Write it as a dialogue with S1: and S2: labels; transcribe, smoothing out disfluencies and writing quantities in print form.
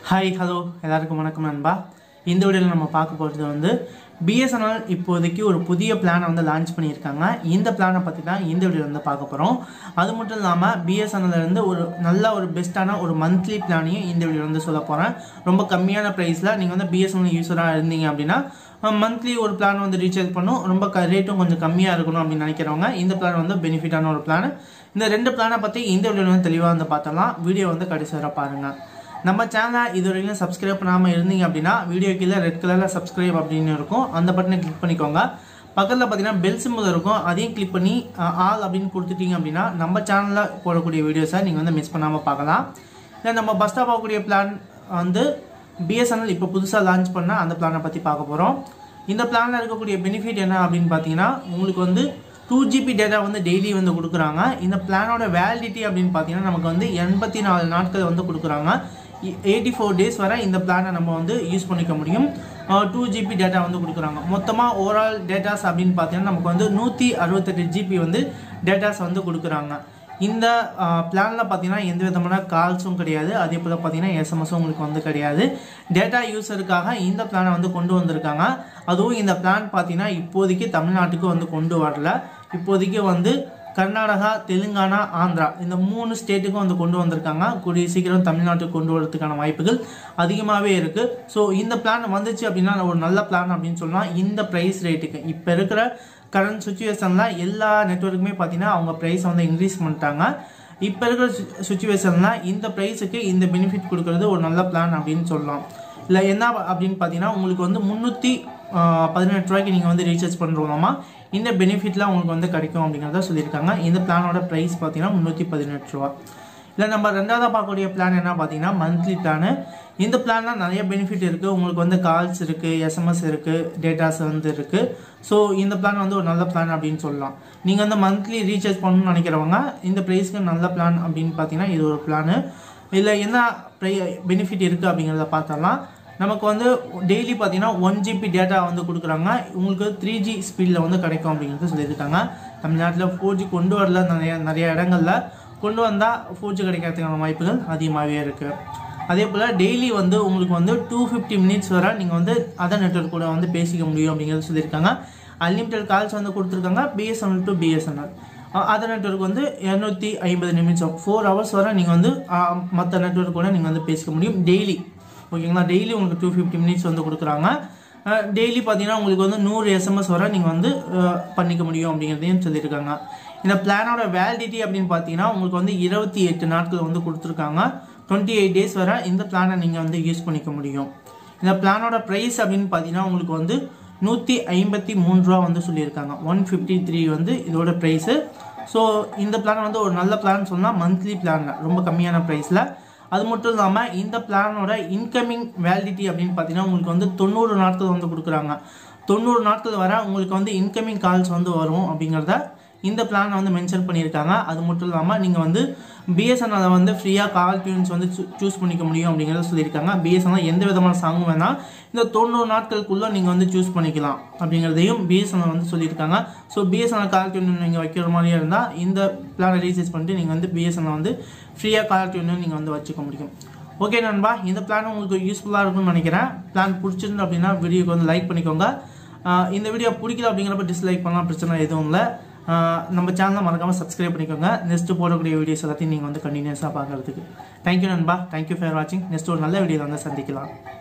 S1: Hi hello எல்லாருக்கும் வணக்கம் நண்பா. இந்த வீடியோவில் நம்ம பார்க்க போகிறது வந்து பிஎஸ்என்எல் இப்போதைக்கு ஒரு புதிய பிளானை வந்து லான்ச் பண்ணியிருக்காங்க. இந்த பிளானை பற்றி தான் இந்த வீடியோவில் வந்து பார்க்க போகிறோம். அது மட்டும் இல்லாமல் பிஎஸ்என்எல்லேருந்து ஒரு பெஸ்ட்டான ஒரு மந்த்லி பிளானையும் இந்த வீடியோவில் வந்து சொல்ல போகிறேன். ரொம்ப கம்மியான ப்ரைஸில் நீங்கள் வந்து பிஎஸ்என்எல் யூஸராக இருந்தீங்க அப்படின்னா மந்த்லி ஒரு பிளான் வந்து ரீசார்ஜ் பண்ணும், ரொம்ப ரேட்டும் கொஞ்சம் கம்மியாக இருக்கணும் அப்படின்னு நினைக்கிறவங்க இந்த பிளான் வந்து பெனிஃபிட்டான ஒரு பிளான். இந்த ரெண்டு பிளானை பற்றி இந்த வீடியோவில் வந்து தெளிவாக வந்து பார்த்தலாம். வீடியோ வந்து கடைசி வரை பாருங்கள். நம்ம சேனலை இது வரைக்கும் சப்ஸ்கிரைப் பண்ணாமல் இருந்தீங்க அப்படின்னா வீடியோ கீழே ரெட் கலரில் சப்ஸ்கிரைப் அப்படின்னு இருக்கும், அந்த பட்டனை கிளிக் பண்ணிக்கோங்க. பக்கத்தில் பார்த்தீங்கன்னா பெல் சிம்பிள் இருக்கும், அதையும் கிளிக் பண்ணி ஆல் அப்படின்னு கொடுத்துட்டீங்க அப்படின்னா நம்ம சேனலில் போடக்கூடிய வீடியோஸை நீங்கள் வந்து மிஸ் பண்ணாமல் பார்க்கலாம். இல்லை நம்ம பஸ்ட்டாக பார்க்கக்கூடிய பிளான் வந்து பிஎஸ்என்எல் இப்போ புதுசாக லான்ச் பண்ண அந்த பிளானை பற்றி பார்க்க போகிறோம். இந்த பிளானில் இருக்கக்கூடிய பெனிஃபிட் என்ன அப்படின்னு பார்த்தீங்கன்னா உங்களுக்கு வந்து 2GB டேட்டா வந்து டெய்லி வந்து கொடுக்குறாங்க. இந்த பிளானோட வேலிடிட்டி அப்படின்னு பார்த்தீங்கன்னா நமக்கு வந்து 84 நாட்கள் வந்து கொடுக்குறாங்க. 84 டேஸ் வரை இந்த பிளானை நம்ம வந்து யூஸ் பண்ணிக்க முடியும். 2GB டேட்டா வந்து கொடுக்குறாங்க. மொத்தமாக ஓவரால் டேட்டாஸ் அப்படின்னு பார்த்தீங்கன்னா நமக்கு வந்து 168 GB வந்து டேட்டாஸ் வந்து கொடுக்குறாங்க. இந்த பிளானில் பார்த்தீங்கன்னா எந்த விதமான கால்ஸும் கிடையாது, அதே போல் பார்த்தீங்கன்னா எஸ்எம்எஸும் உங்களுக்கு வந்து கிடையாது. டேட்டா யூஸருக்காக இந்த பிளானை வந்து கொண்டு வந்திருக்காங்க. அதுவும் இந்த பிளான் பார்த்தீங்கன்னா இப்போதைக்கு தமிழ்நாட்டுக்கு வந்து கொண்டு வரல. இப்போதைக்கு வந்து கர்நாடகா, தெலுங்கானா, ஆந்திரா இந்த 3 ஸ்டேட்டுக்கும் வந்து கொண்டு வந்திருக்காங்க. கூடிய சீக்கிரம் தமிழ்நாட்டுக்கு கொண்டு வரதுக்கான வாய்ப்புகள் அதிகமாகவே இருக்குது. ஸோ இந்த பிளான் வந்துச்சு அப்படின்னா ஒரு நல்ல பிளான் அப்படின்னு சொல்லலாம். இந்த ப்ரைஸ் ரேட்டுக்கு இப்போ இருக்கிற கரண்ட் சுச்சுவேஷனில் எல்லா நெட்வொர்க்குமே பார்த்தீங்கன்னா அவங்க ப்ரைஸை வந்து இன்க்ரீஸ் பண்ணிட்டாங்க. இப்போ இருக்கிற சுச்சுவேஷனில் இந்த ப்ரைஸுக்கு இந்த பெனிஃபிட் கொடுக்கறது ஒரு நல்ல பிளான் அப்படின்னு சொல்லலாம். இல்லை என்ன அப்படின்னு பார்த்தீங்கன்னா உங்களுக்கு வந்து 318 ரூபாய்க்கு நீங்கள் வந்து ரீசார்ஜ் பண்ணுறோமா இந்த பெனிஃபிட்லாம் உங்களுக்கு வந்து கிடைக்கும் அப்படிங்கிறத சொல்லியிருக்காங்க. இந்த பிளானோட ப்ரைஸ் பார்த்தீங்கன்னா 318 ரூபா. இல்லை நம்ம ரெண்டாவதாக பார்க்கக்கூடிய பிளான் என்ன பார்த்தீங்கன்னா மந்த்லி பிளானு. இந்த பிளான்லாம் நிறைய பெனிஃபிட் இருக்குது. உங்களுக்கு வந்து கால்ஸ் இருக்குது, எஸ்எம்எஸ் இருக்குது, டேட்டாஸ் வந்து இருக்குது. ஸோ இந்த பிளான் வந்து ஒரு நல்ல பிளான் அப்படின்னு சொல்லலாம். நீங்கள் வந்து மந்த்லி ரீசார்ஜ் பண்ணணும்னு நினைக்கிறவங்க இந்த ப்ரைஸ்க்கு நல்ல பிளான் அப்படின்னு பார்த்தீங்கன்னா இது ஒரு பிளானு. இல்லை என்ன பெனிஃபிட் இருக்குது அப்படிங்கிறத பார்த்தலாம். நமக்கு வந்து டெய்லி பார்த்தீங்கன்னா 1GB டேட்டா வந்து கொடுக்குறாங்க. உங்களுக்கு 3G ஸ்பீடில் வந்து கிடைக்கும் அப்படிங்கிறது சொல்லியிருக்காங்க. தமிழ்நாட்டில் 4G கொண்டு வரல, நிறைய இடங்களில் கொண்டு வந்தால் 4G கிடைக்கிறதுக்கான வாய்ப்புகள் அதிகமாகவே இருக்குது. அதே போல் டெய்லி வந்து உங்களுக்கு வந்து 250 மினிட்ஸ் வரை நீங்கள் வந்து அதர் நெட்வொர்க் கூட வந்து பேசிக்க முடியும் அப்படிங்கிறது சொல்லியிருக்காங்க. அன்லிமிட்டட் கால்ஸ் வந்து கொடுத்துருக்காங்க. BSNL to BSNL other network வந்து 250 நிமிஷம் 4 ஹவர்ஸ் வரை நீங்கள் வந்து மற்ற நெட்வொர்க் கூட நீங்கள் வந்து பேசிக்க முடியும் டெய்லி. ஓகேங்களா, டெய்லி உங்களுக்கு 250 மினிட்ஸ் வந்து கொடுக்குறாங்க. டெய்லி பார்த்தீங்கன்னா உங்களுக்கு வந்து 100 எஸ்எம்எஸ் வரை நீங்கள் வந்து பண்ணிக்க முடியும் அப்படிங்கிறதையும் சொல்லியிருக்காங்க. இந்த பிளானோட வேலிடிட்டி அப்படின்னு பார்த்தீங்கன்னா உங்களுக்கு வந்து 28 நாட்கள் வந்து கொடுத்துருக்காங்க. 28 டேஸ் வரை இந்த பிளானை நீங்கள் வந்து யூஸ் பண்ணிக்க முடியும். இந்த பிளானோட ப்ரைஸ் அப்படின்னு பார்த்தீங்கன்னா உங்களுக்கு வந்து 153 ரூபா வந்து சொல்லியிருக்காங்க. 153 வந்து இதோட ப்ரைஸு. ஸோ இந்த பிளான் வந்து ஒரு நல்ல பிளான் சொன்னால் மந்த்லி பிளானில் ரொம்ப கம்மியான ப்ரைஸில். அது மட்டும் இல்லாமல் இந்த பிளானோட இன்கமிங் வேலிடிட்டி அப்படின்னு பார்த்தீங்கன்னா உங்களுக்கு வந்து 90 நாட்கள் வந்து கொடுக்குறாங்க. 90 நாட்கள் வரை உங்களுக்கு வந்து இன்கமிங் கால்ஸ் வந்து வரும் அப்படிங்கிறத இந்த பிளானை வந்து மென்ஷன் பண்ணியிருக்காங்க. அது மட்டும் இல்லாமல் நீங்கள் வந்து பிஎஸ்என்எல் வந்து ஃப்ரீயாக கால் டியூன்ஸ் வந்து சூஸ் பண்ணிக்க முடியும் அப்படிங்கிறத சொல்லியிருக்காங்க. பிஎஸ்என்எல் எந்த விதமான சாங் வேணால் இந்த 90 நாட்களுக்குள்ளே நீங்கள் வந்து சூஸ் பண்ணிக்கலாம் அப்படிங்கிறதையும் பிஎஸ்என்எல் வந்து சொல்லியிருக்காங்க. ஸோ பிஎஸ்என்எல் கால் டியூன் நீங்கள் வைக்கிற மாதிரியே இருந்தால் இந்த பிளானை ரீசார்ஜ் பண்ணிட்டு நீங்கள் வந்து பிஎஸ்என்எல் வந்து ஃப்ரீயாக கால் டியூன் நீங்கள் வந்து வச்சுக்க முடியும். ஓகே நண்பா, இந்த பிளான் உங்களுக்கு யூஸ்ஃபுல்லாக இருக்கும்னு நினைக்கிறேன். பிளான் பிடிச்சிருந்து அப்படின்னா வீடியோக்கு வந்து லைக் பண்ணிக்கோங்க. இந்த வீடியோ பிடிக்கல அப்படிங்கிறப்ப டிஸ்லைக் பண்ணலாம், பிரச்சனை எதுவும் இல்லை. நம்ம சேனலை மறக்காமல் சப்ஸ்கிரைப் பண்ணிக்கோங்க. நெக்ஸ்ட் போடக்கூடிய வீடியோஸ் எல்லாத்தையும் நீங்கள் வந்து கண்டினியூஸாக பார்க்கறதுக்கு. தேங்க்யூ நண்பா, தேங்க்யூ ஃபார் வாட்சிங். நெக்ஸ்ட் ஒரு நல்ல வீடியோவில் வந்து சந்திக்கலாம்.